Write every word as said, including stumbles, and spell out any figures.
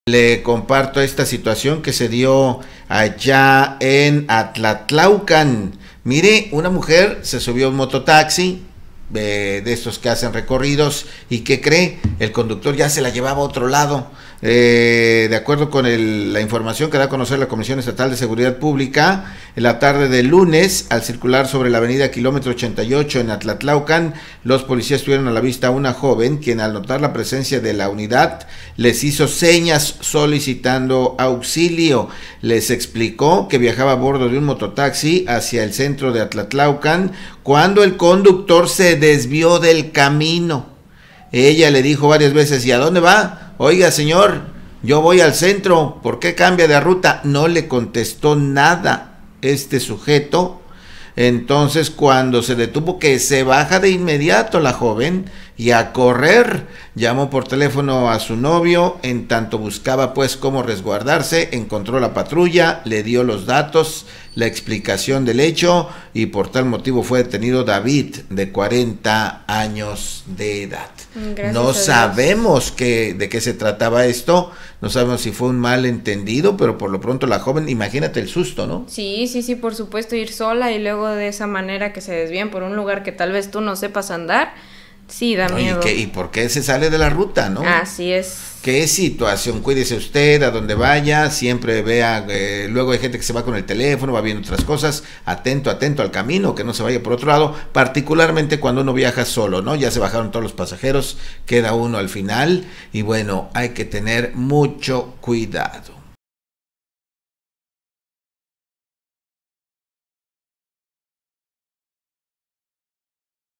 Le comparto esta situación que se dio allá en Atlatlaucan. Mire, una mujer se subió a un mototaxi eh, de estos que hacen recorridos y ¿qué cree? El conductor ya se la llevaba a otro lado. Eh, de acuerdo con el, la información que da a conocer la Comisión Estatal de Seguridad Pública, en la tarde del lunes, al circular sobre la avenida Kilómetro ochenta y ocho en Atlatlaucan, los policías tuvieron a la vista a una joven, quien al notar la presencia de la unidad, les hizo señas solicitando auxilio. Les explicó que viajaba a bordo de un mototaxi hacia el centro de Atlatlaucan, cuando el conductor se desvió del camino. Ella le dijo varias veces: ¿y a dónde va? Oiga, señor, yo voy al centro, ¿por qué cambia de ruta? No le contestó nada este sujeto. Entonces, cuando se detuvo, que se baja de inmediato la joven y a correr, llamó por teléfono a su novio, en tanto buscaba pues cómo resguardarse, encontró la patrulla, le dio los datos, la explicación del hecho, y por tal motivo fue detenido David, de cuarenta años de edad. Gracias. No sabemos qué, de qué se trataba esto, no sabemos si fue un malentendido, pero por lo pronto la joven, imagínate el susto, ¿no? Sí, sí, sí, por supuesto, ir sola y luego de esa manera que se desvían por un lugar que tal vez tú no sepas andar, sí, da miedo. ¿Y, qué, y por qué se sale de la ruta, no? Así es. ¿Qué situación? Cuídese usted a donde vaya, siempre vea, eh, luego hay gente que se va con el teléfono, va viendo otras cosas, atento, atento al camino, que no se vaya por otro lado, particularmente cuando uno viaja solo, ¿no? Ya se bajaron todos los pasajeros, queda uno al final, y bueno, hay que tener mucho cuidado.